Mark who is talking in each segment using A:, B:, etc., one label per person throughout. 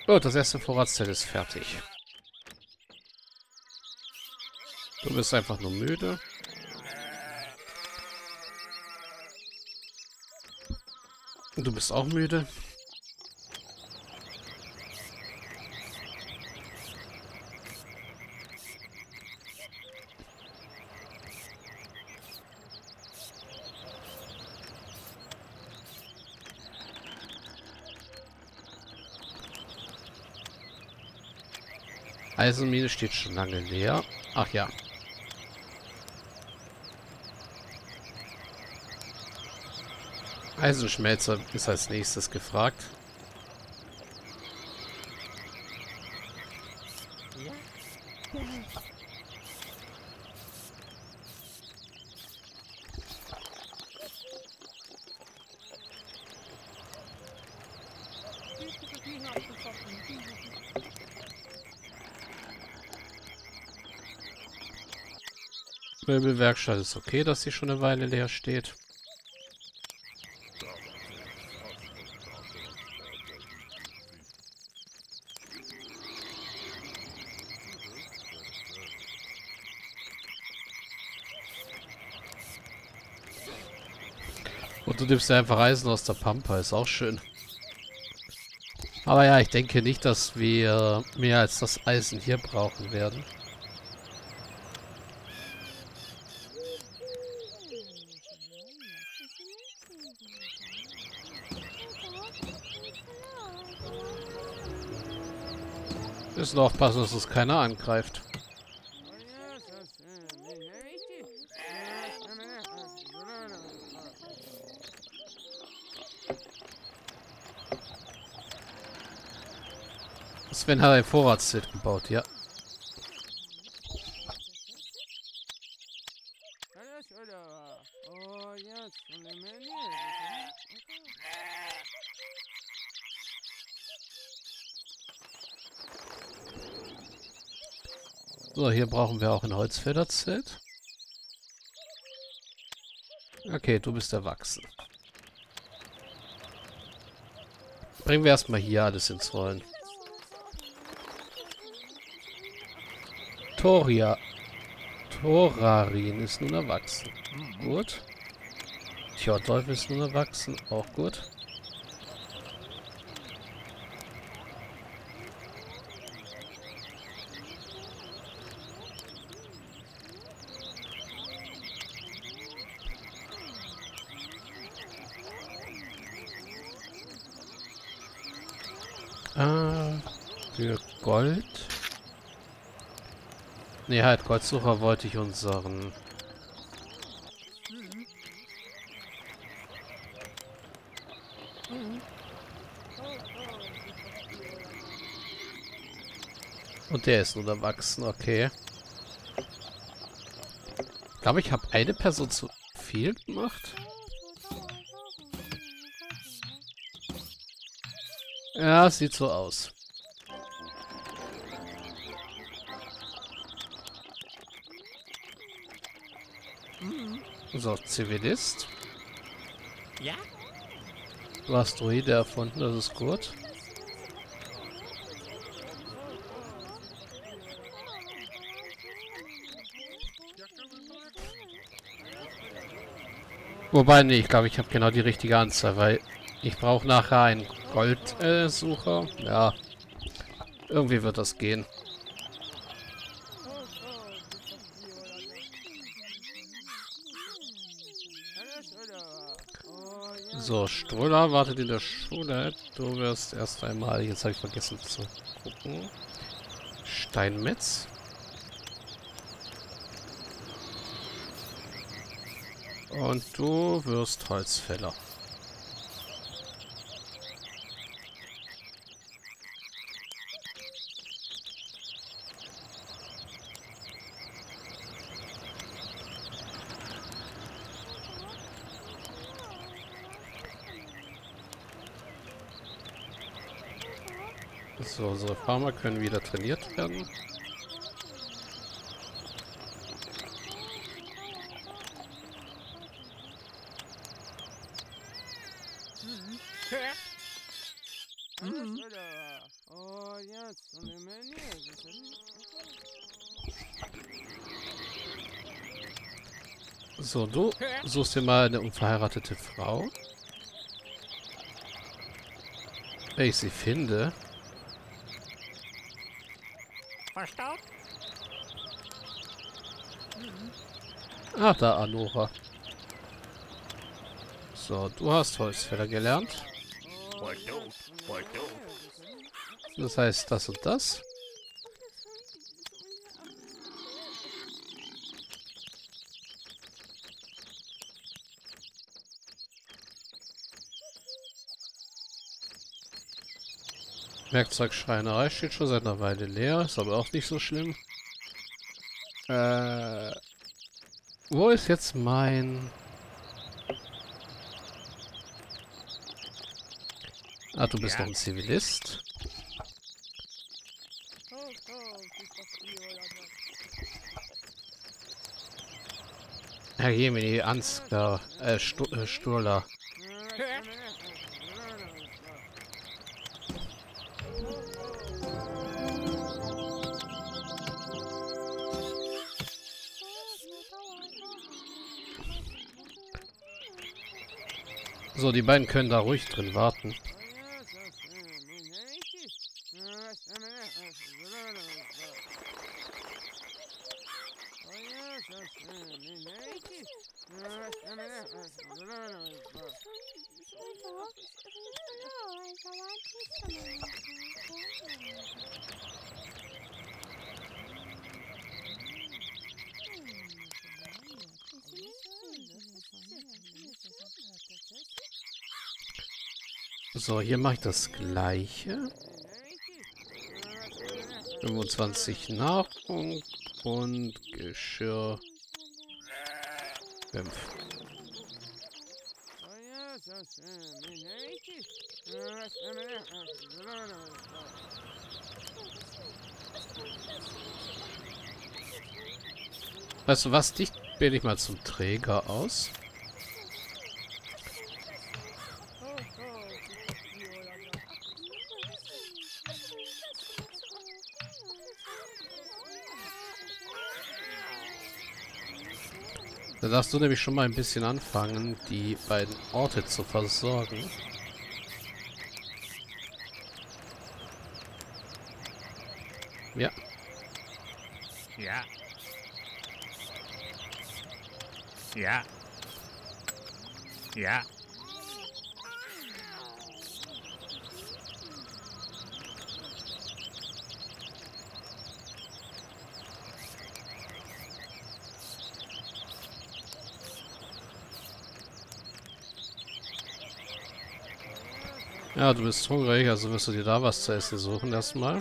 A: Oh, das erste Vorratszelt ist fertig. Du bist einfach nur müde. Du bist auch müde. Eisenmine steht schon lange leer. Ach ja. Eisenschmelzer ist als nächstes gefragt. Möbelwerkstatt ist okay, dass sie schon eine Weile leer steht. Und du nimmst ja einfach Eisen aus der Pampa, ist auch schön. Aber ja, ich denke nicht, dass wir mehr als das Eisen hier brauchen werden. Wir müssen aufpassen, dass uns keiner angreift. Sven hat ein Vorratszelt gebaut, ja. So, hier brauchen wir auch ein Holzfällerzelt. Okay, du bist erwachsen. Bringen wir erstmal hier alles ins Rollen. Thorarin ist nun erwachsen. Gut. Tjordolf ist nun erwachsen. Auch gut. Für Gold. Ne, halt, Goldsucher wollte ich unseren... Und der ist nun erwachsen, okay. Ich glaube, ich habe eine Person zu viel gemacht. Ja, sieht so aus. So, Zivilist.
B: Ja?
A: Du hast Druide erfunden, das ist gut. Wobei, nee, ich glaube, ich habe genau die richtige Anzahl, weil ich brauche nachher einen Goldsucher. Ja, irgendwie wird das gehen. So, Ströller wartet in der Schule. Du wirst erst einmal, jetzt habe ich vergessen zu gucken. Steinmetz. Und du wirst Holzfäller. So, unsere Farmer können wieder trainiert werden. So, du suchst dir mal eine unverheiratete Frau. Wenn ich sie finde.
B: Verstanden?
A: Ah, da, Anora. So, du hast Holzfäller gelernt. Das heißt das und das. Werkzeugschreinerei steht schon seit einer Weile leer, ist aber auch nicht so schlimm. Wo ist jetzt mein... Ah, du bist noch ein Zivilist. Herr Jemini, Ansgar, Sturla. So, die beiden können da ruhig drin warten. So, hier mache ich das Gleiche. 25 Nahrung und Geschirr 5. Weißt du was? Dich wähle ich mal zum Träger aus. Da darfst du nämlich schon mal ein bisschen anfangen, die beiden Orte zu versorgen. Ja.
B: Ja. Ja. Ja.
A: Ja, du bist hungrig, also wirst du dir da was zu essen suchen erstmal.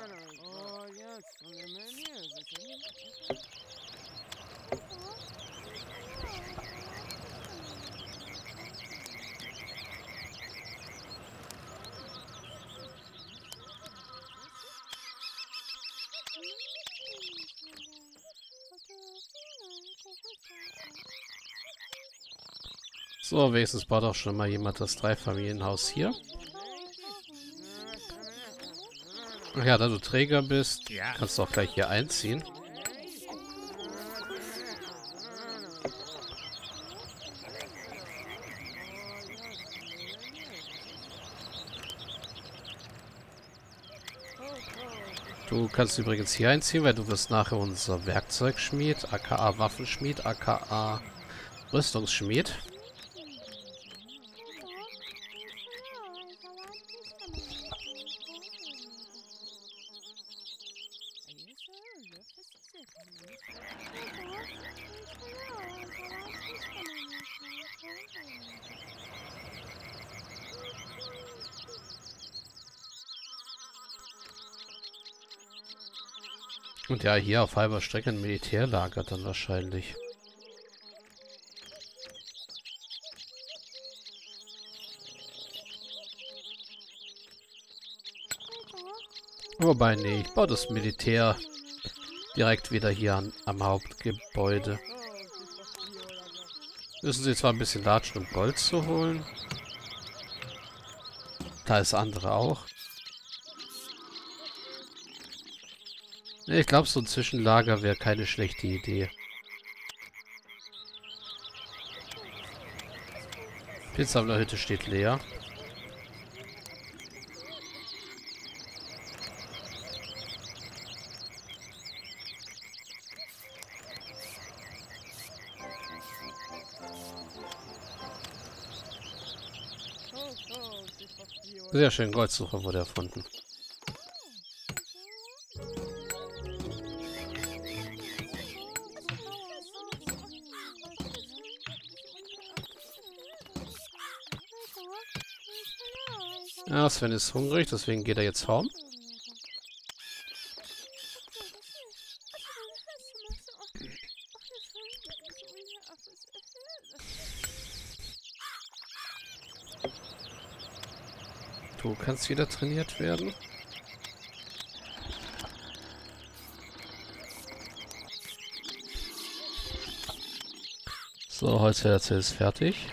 A: So, wenigstens baut auch schon mal jemand das Dreifamilienhaus hier. Ach ja, da du Träger bist, kannst du auch gleich hier einziehen. Du kannst übrigens hier einziehen, weil du wirst nachher unser Werkzeugschmied, aka Waffenschmied, aka Rüstungsschmied. Und ja, hier auf halber Strecke ein Militärlager dann wahrscheinlich. Wobei, nee, ich baue das Militär direkt wieder hier am Hauptgebäude. Müssen sie zwar ein bisschen latschen, um Gold zu holen. Da ist andere auch. Ich glaube, so ein Zwischenlager wäre keine schlechte Idee. Pilzsammlerhütte steht leer. Sehr schön, Goldsucher wurde erfunden. Ja, Sven ist hungrig, deswegen geht er jetzt hauen. Du kannst wieder trainiert werden. So, Holzherze ist fertig.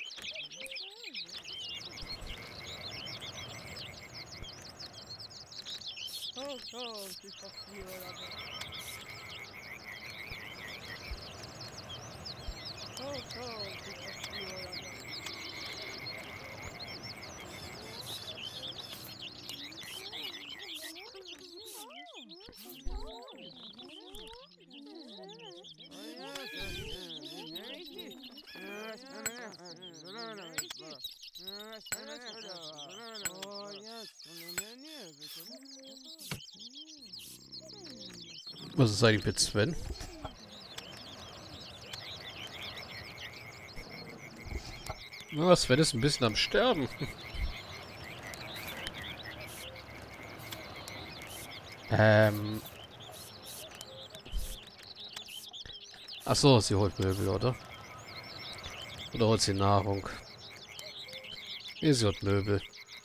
A: Was ist eigentlich mit Sven? Na, Sven ist ein bisschen am Sterben. Ach so, sie holt Möbel, oder? Oder holt sie Nahrung? Nee, sie holt Möbel.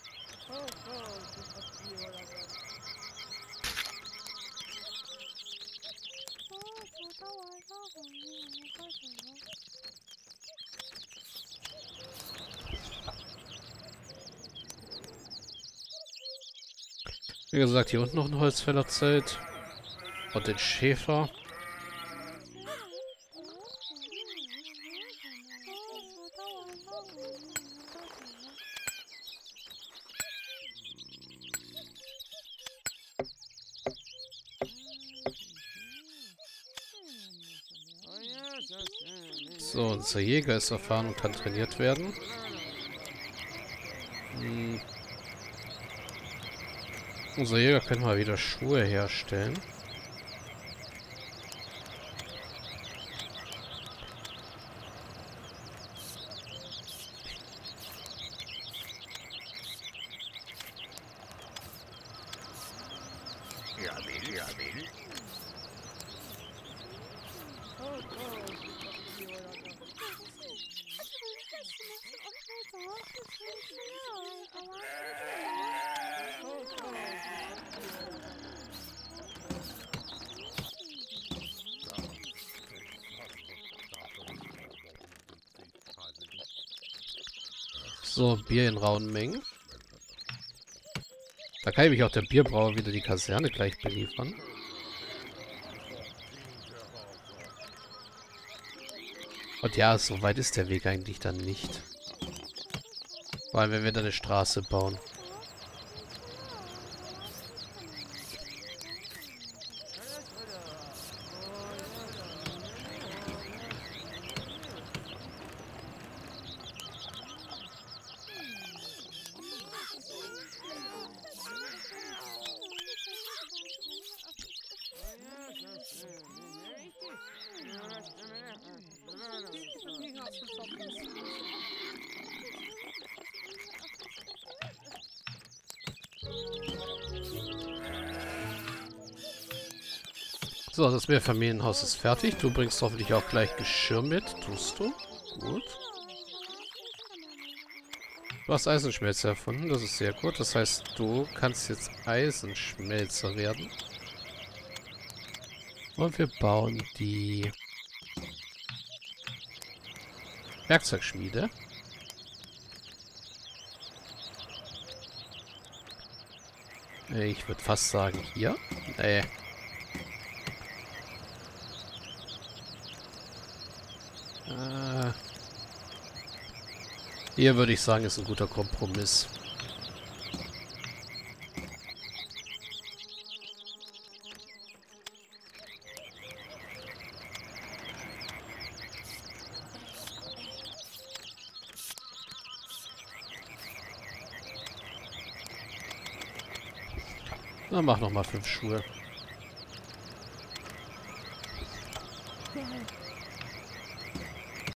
A: Wie gesagt, hier unten noch ein Holzfällerzelt. Und den Schäfer. So, unser Jäger ist erfahren und kann trainiert werden. Unser Jäger könnte mal wieder Schuhe herstellen.
B: Jawohl.
A: So, Bier in rauen Mengen. Da kann ich mich auch der Bierbrauer wieder die Kaserne gleich beliefern. Und ja, so weit ist der Weg eigentlich dann nicht. Vor allem, wenn wir da eine Straße bauen. So, das Mehrfamilienhaus ist fertig. Du bringst hoffentlich auch gleich Geschirr mit. Tust du? Gut. Du hast Eisenschmelzer erfunden. Das ist sehr gut. Das heißt, du kannst jetzt Eisenschmelzer werden. Und wir bauen die Werkzeugschmiede. Ich würde fast sagen hier. Nee. Hier würde ich sagen, ist ein guter Kompromiss. Dann mach noch mal 5 Schuhe.